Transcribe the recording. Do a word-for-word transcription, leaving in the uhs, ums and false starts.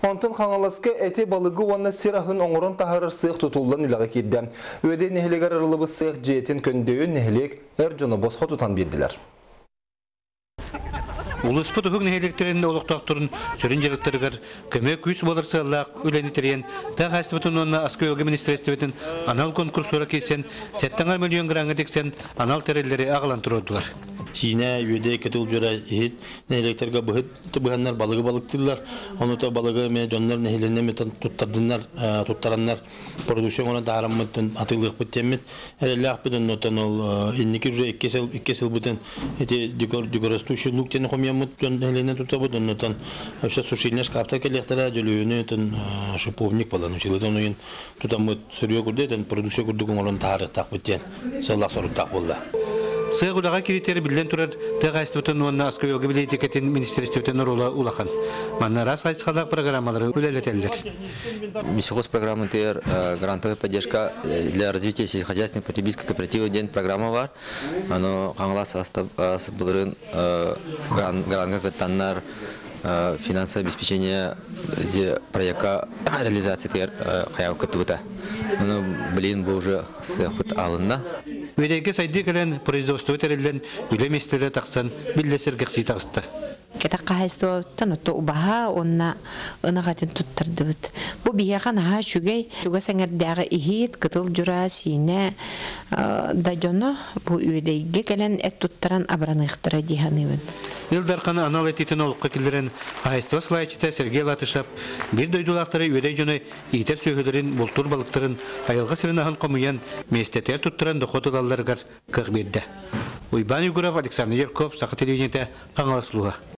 Онтын қаңаласка әте балығы оны сирахын оңырын тахарыр сыйық тұтулдан үліға кедді. Өде нехелегер ырылыбы сыйық жетін көндеуін нехелек әр жоны босқа тұтан берділер. Улуспут уһук нехелектеринде олуктактырын сөрүн жеректеригер көмөк күс болырсылак үленитерен тагастыбытын онна аскөйгө министрлестебетин анал конкурсура кесен сеттеңер миллион гранга тексен анал терелleri агалантырдылар. Сине үйде кетил жора ит нехелектерге быһыт быһаннар балыгы балыктылар. Онута балыгы ме жоннор нехеленне метен туттардыннар туттараннар продукциона дараммытын атылык биттемит элелак бүтүн нотон ол инники уже iki сыл iki сыл бүтүн эти декорастующий тен хомьямут жон нехеленне туттабыт онутан вообще сушильнеш каптар келектера жөлүүнү тен шиповник баланы чылытын оюн тутамыт сүрүө курдетен продукция курдугун олон таарык так биттен саллак соруттак болду. Сыгылага киритери билен турар тагастыбытын онна аскөйгө билетикетин министрлестебетин урула улахан. Манна рас хайсхалак программалары үлелетелдер. Мисхоз программы тер грантовая поддержка для развития сельскохозяйственной потребительской кооперативы день программа бар. Оно каңла состав былырын гранга кыттаннар финансовое обеспечение проекта реализации тер хаял кыттыгыта. Оно блин бу уже сыпыт алынна. Өйдегі сайды кәлін производство өтерілден үлеместері тақсан білдесер кәқси тағысты. Кәті қағайсты танытты ұбаға онына ұнағатын тұттырды бұд. Бұ бияған аға жүгей, жүгі сәңірдіғі ихет, күтіл жүра, сине, дайоны бұ өйдегі кәлін әт тұттыран абраны ұқтыра дейханы бұд. Илдарқаны анал әтетін олыққа келдерін ағайстыва слайчыта Сергей Латышап бір дойдулақтары өйдей жоны иетер сөйгілерін, бұлтур балықтырын, айылға сірін ағын қомыян, местетер тұттыран доқотылаларғар қық берді. Уйбан Югуров, Александр Ярков, Сақы телевидениеті, Қаңаласылуға.